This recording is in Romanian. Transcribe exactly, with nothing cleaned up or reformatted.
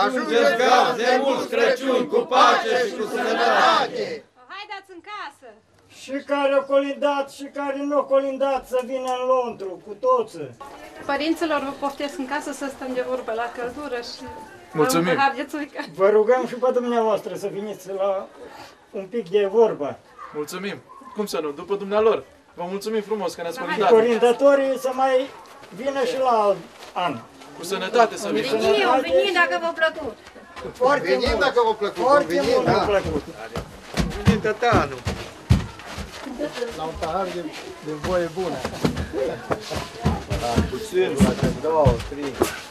ajungeți gaz de mulți Crăciuni cu pace și cu sănătate! Haideți în casă! Și care o colindat și care nu o colindat să vină în Londru, cu toții. Părinților vă poftesc în casă să stăm de vorbă la căldură și... Mulțumim! Vă rugăm și pe dumneavoastră să veniți la un pic de vorbă. Mulțumim! Cum să nu? După dumnealor! Vă mulțumim frumos că ne-ați colindat! Corindătorii să mai vină și la an. Cu sănătate să vină! Venim, venim dacă v-a plăcut! Foarte Venim mult. dacă v-a plăcut! Foarte mult da. mi-a plăcut. Venim tătanul! La un pahar de, de voie bună. Puțin, două, trei.